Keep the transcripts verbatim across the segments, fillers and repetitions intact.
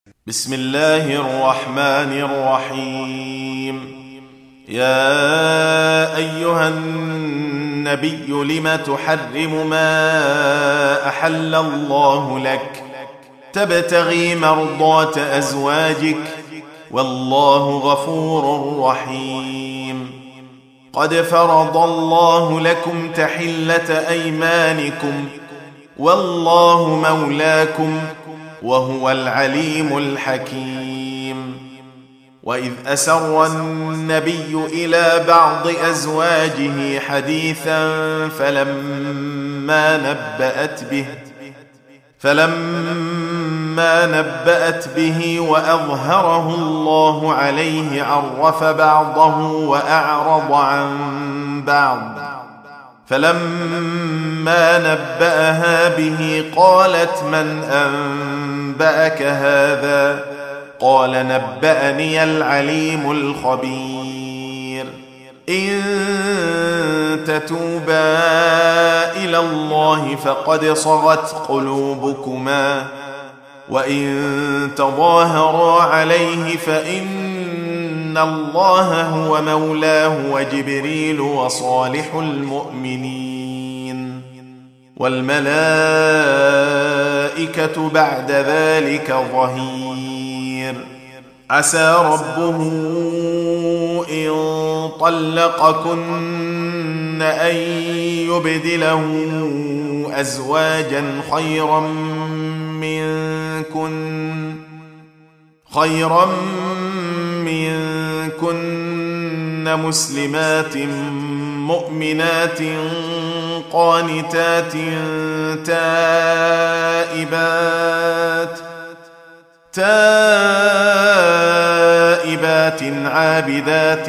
بسم الله الرحمن الرحيم. يا أيها النبي لم تحرم ما أحل الله لك تبتغي مرضات أزواجك والله غفور رحيم. قد فرض الله لكم تحلة أيمانكم والله مولاكم وهو العليم الحكيم. وإذ أسر النبي إلى بعض أزواجه حديثا فلما نبأت به فلما نبأت به وأظهره الله عليه عرف بعضه وأعرض عن بعض، فلما نبأها به قالت من أنبأك هذا؟ قال نبأني العليم الخبير. إن تتوبا إلى الله فقد صغت قلوبكما وإن تظاهرا عليه فإن الله هو مولاه وجبريل وصالح المؤمنين والملائكة بعد ذلك ظهير. عسى ربه إن طلقكن أن يبدله أزواجا خيرا منكن خيرا منكن مسلمات مؤمنات قانتات تائبات تائبات عابدات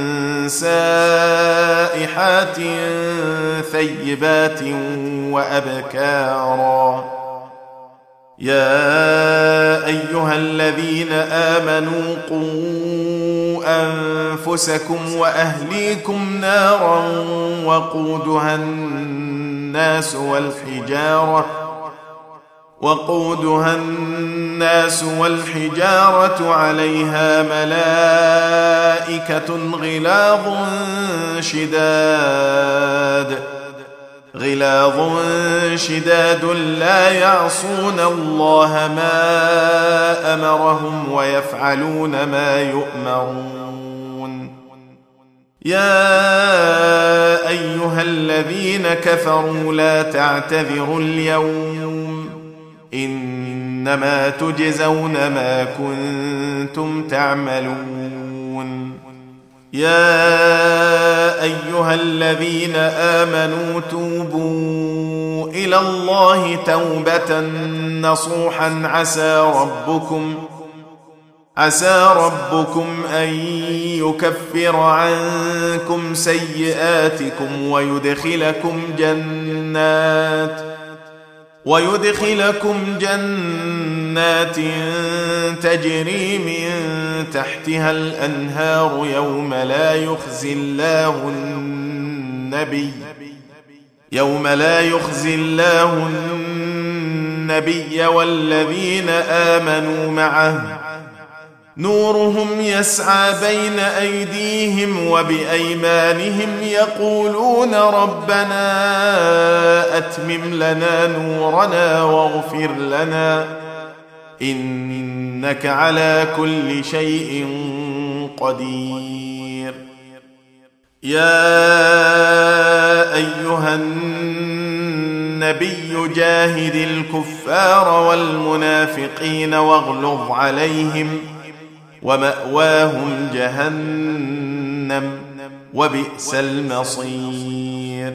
سائحات ثيبات وأبكارا. يا أيها الذين آمنوا قوا أنفسكم وأهليكم نارا وقودها الناس والحجارة وقودها الناس والحجارة عليها ملائكة غلاظ شداد غلاظ شداد لا يعصون الله ما أمرهم ويفعلون ما يؤمرون. يا أيها الذين كفروا لا تعتذروا اليوم إنما تجزون ما كنتم تعملون. يا أيها الذين آمنوا توبوا إلى الله توبة نصوحا عسى ربكم عسى ربكم أن يكفر عنكم سيئاتكم ويدخلكم جنات ويدخلكم جنات تجري من تحتها الأنهار يوم لا يخزي الله النبي يوم لا يخزي الله النبي والذين آمنوا معه نورهم يسعى بين أيديهم وبأيمانهم يقولون ربنا أتمم لنا نورنا واغفر لنا إنك على كل شيء قدير. يا أيها النبي جاهد الكفار والمنافقين واغلظ عليهم ومأواهم جهنم وبئس المصير.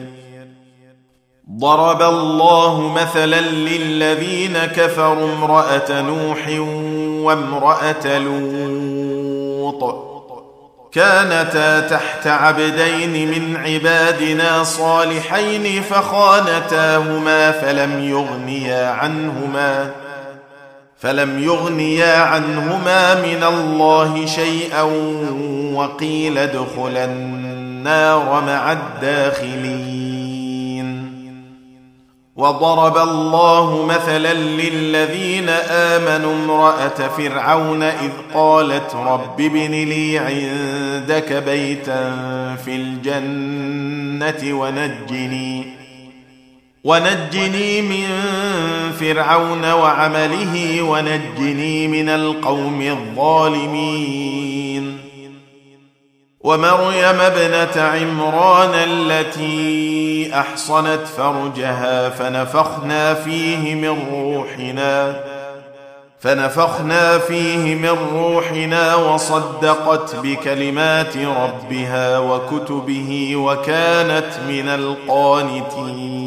ضرب الله مثلا للذين كفروا امرأة نوح وامرأة لوط كانتا تحت عبدين من عبادنا صالحين فخانتاهما فلم يغنيا عنهما فلم يغنيا عنهما من الله شيئا وقيل ادخلا النار مع الداخلين. وضرب الله مثلا للذين آمنوا امرأة فرعون إذ قالت رب ابن لي عندك بيتا في الجنة ونجني ونجني من فرعون وعمله ونجني من القوم الظالمين ومريم ابنة عمران التي أحصنت فرجها فنفخنا فيه من روحنا فنفخنا فيه من روحنا وصدقت بكلمات ربها وكتبه وكانت من القانتين